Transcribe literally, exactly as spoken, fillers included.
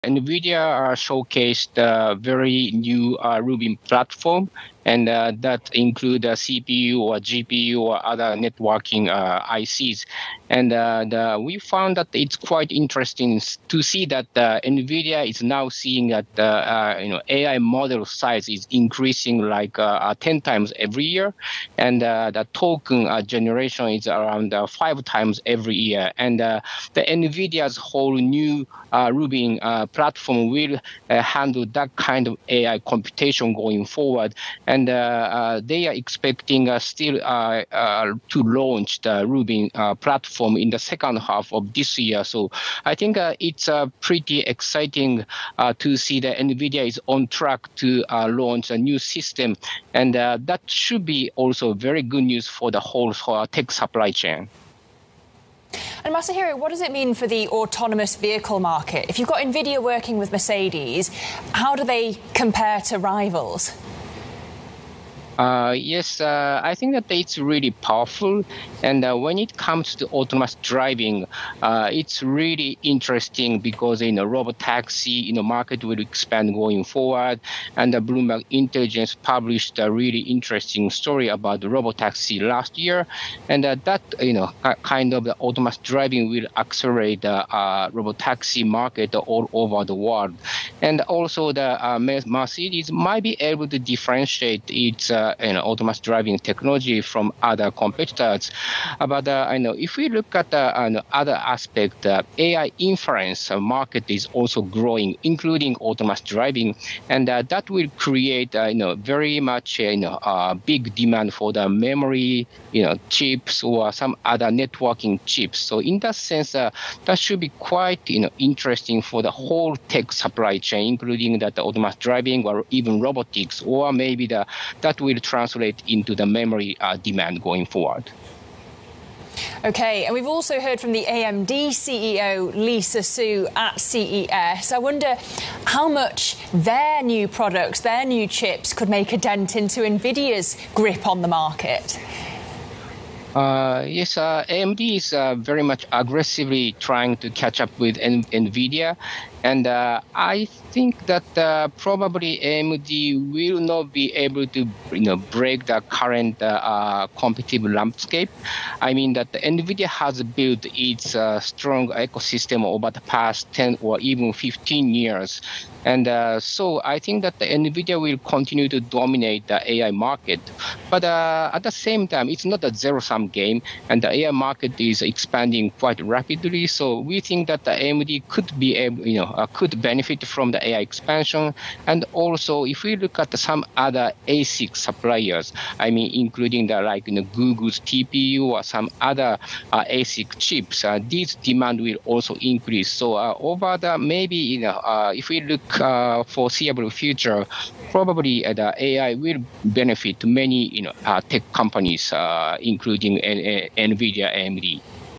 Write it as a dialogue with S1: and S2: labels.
S1: Nvidia uh, showcased a very new uh, Rubin platform, and uh, that include a C P U or G P U or other networking uh, I Cs. And uh, the, we found that it's quite interesting to see that uh, Nvidia is now seeing that uh, uh, you know A I model size is increasing like uh, ten times every year, and uh, the token uh, generation is around uh, five times every year. And uh, the Nvidia's whole new uh, Rubin uh, platform will uh, handle that kind of A I computation going forward. And uh, uh, they are expecting uh, still uh, uh, to launch the Rubin uh, platform in the second half of this year. So I think uh, it's uh, pretty exciting uh, to see that Nvidia is on track to uh, launch a new system. And uh, that should be also very good news for the whole uh, tech supply chain.
S2: And Masahiro, what does it mean for the autonomous vehicle market? If you've got Nvidia working with Mercedes, how do they compare to rivals?
S1: Uh, yes, uh, I think that it's really powerful. And uh, when it comes to autonomous driving, uh, it's really interesting because, you know, robotaxi, you know, market will expand going forward. And the Bloomberg Intelligence published a really interesting story about the robotaxi last year. And uh, that, you know, kind of the autonomous driving will accelerate the uh, robotaxi market all over the world. And also the uh, Mercedes might be able to differentiate its uh, you know, autonomous driving technology from other competitors. Uh, but uh, I know if we look at the uh, other aspect, uh, A I inference market is also growing, including autonomous driving, and uh, that will create uh, you know very much uh, you know uh, big demand for the memory you know chips or some other networking chips. So in that sense, uh, that should be quite you know interesting for the whole tech supply chain, including that the autonomous driving or even robotics, or maybe the that will translate into the memory uh, demand going forward.
S2: OK, and we've also heard from the A M D C E O, Lisa Su, at C E S. I wonder how much their new products, their new chips, could make a dent into Nvidia's grip on the market.
S1: Uh, yes, uh, A M D is uh, very much aggressively trying to catch up with N Nvidia. And uh, I think that uh, probably A M D will not be able to, you know, break the current uh, uh, competitive landscape. I mean that Nvidia has built its uh, strong ecosystem over the past ten or even fifteen years. And uh, so I think that the Nvidia will continue to dominate the A I market. But uh, at the same time, it's not a zero-sum game, and the A I market is expanding quite rapidly. So we think that the A M D could be able, you know, uh, could benefit from the A I expansion. And also, if we look at some other A S I C suppliers, I mean, including the like you know, Google's T P U or some other uh, A S I C chips, uh, these demand will also increase. So uh, over the maybe, you know, uh, if we look uh, foreseeable future, probably uh, the A I will benefit many, you know, uh, tech companies, uh, including N Nvidia, A M D.